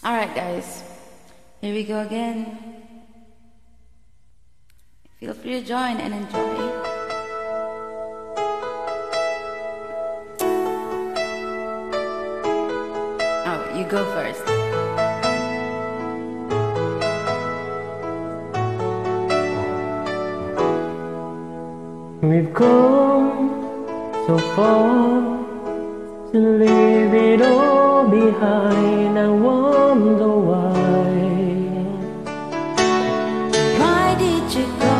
Alright, guys, here we go again. Feel free to join and enjoy. Oh, you go first. We've come so far to leave it all behind. I wonder why. Why did you go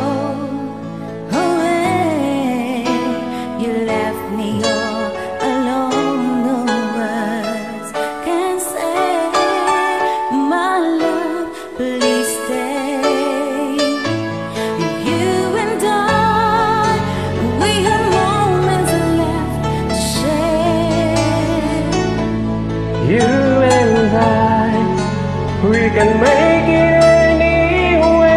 away? You left me all alone. No words can say, my love, please stay. You and I, we have moments left to share. You and I, we can make it anywhere.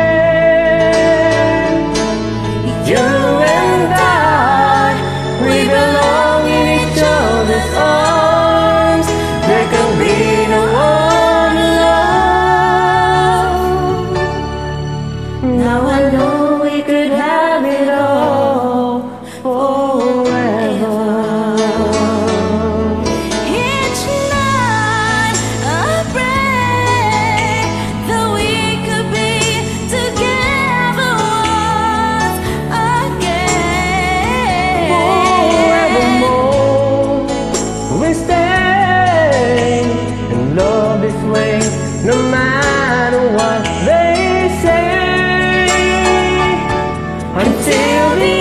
You and I, we belong in each other's arms. There can be no other love. Now I know we could have it all forever. Each night I pray that we could be together once again. Forevermore, we stay in love this way, no matter what they say. Until the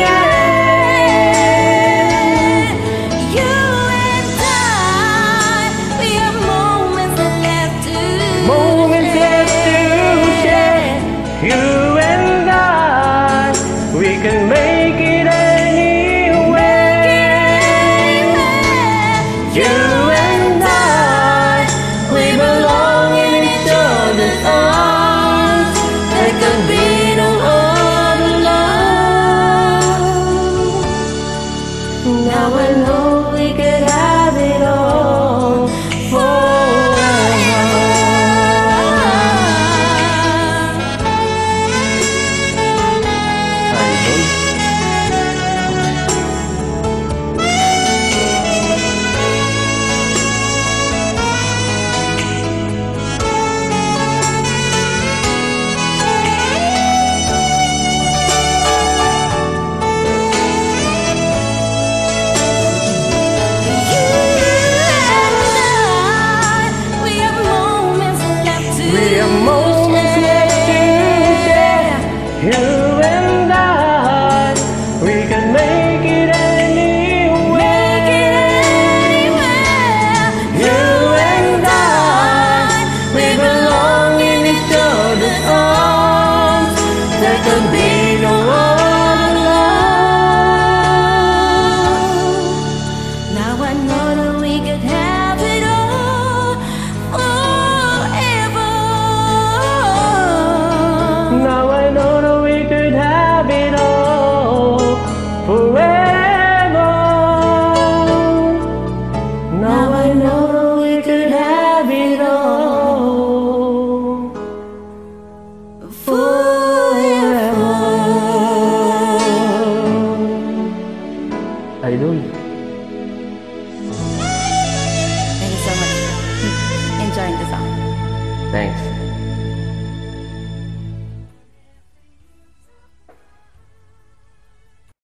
end, You and I, we have moments left to moments left to share. You and I, we can make it anywhere. You and I, we belong in each other's arms. There can be no other love. Now I know we could have it all forever. We have moments left to share. You and I, we can make it anywhere. You and I, we belong in each other's arms. There can be no other love. Now I know that we could have it all forever. Now I know that we could have it all forever. Now I know that we could have it all forever. Idol. Thank you so much for enjoying the song. Thanks.